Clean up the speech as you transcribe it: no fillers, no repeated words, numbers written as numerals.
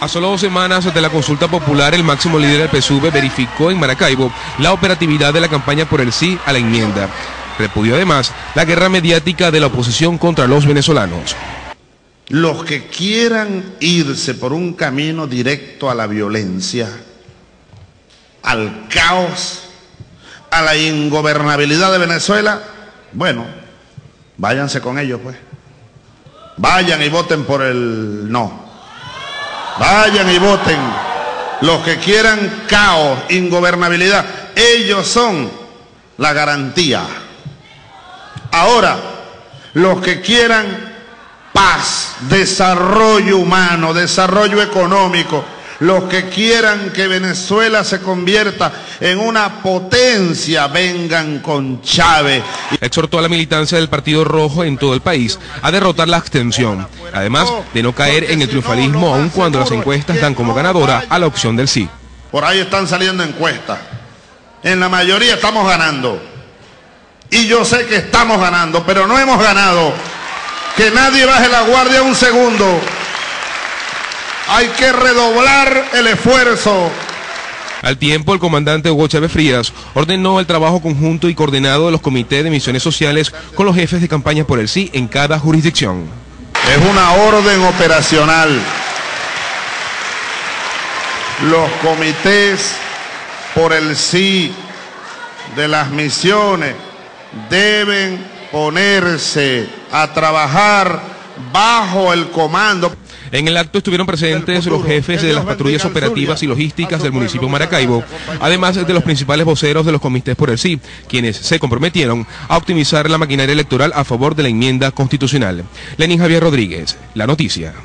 A solo 2 semanas de la consulta popular, el máximo líder del PSUV verificó en Maracaibo la operatividad de la campaña por el sí a la enmienda. Repudió además la guerra mediática de la oposición contra los venezolanos. Los que quieran irse por un camino directo a la violencia, al caos, a la ingobernabilidad de Venezuela, bueno, váyanse con ellos pues. Vayan y voten por el no. Vayan y voten. Los que quieran caos, ingobernabilidad, ellos son la garantía. Ahora, los que quieran paz, desarrollo humano, desarrollo económico, los que quieran que Venezuela se convierta en una potencia, vengan con Chávez. Exhortó a la militancia del Partido Rojo en todo el país a derrotar la abstención, además de no caer en el triunfalismo aun cuando las encuestas dan como ganadora a la opción del sí. Por ahí están saliendo encuestas. En la mayoría estamos ganando. Y yo sé que estamos ganando, pero no hemos ganado. Que nadie baje la guardia un segundo. Hay que redoblar el esfuerzo. Al tiempo, el comandante Hugo Chávez Frías ordenó el trabajo conjunto y coordinado de los comités de misiones sociales con los jefes de campaña por el sí en cada jurisdicción. Es una orden operacional. Los comités por el sí de las misiones deben ponerse a trabajar bajo el comando. En el acto estuvieron presentes los jefes de las patrullas operativas y logísticas del municipio de Maracaibo, además de los principales voceros de los comités por el sí, quienes se comprometieron a optimizar la maquinaria electoral a favor de la enmienda constitucional. Lenín Javier Rodríguez, La Noticia.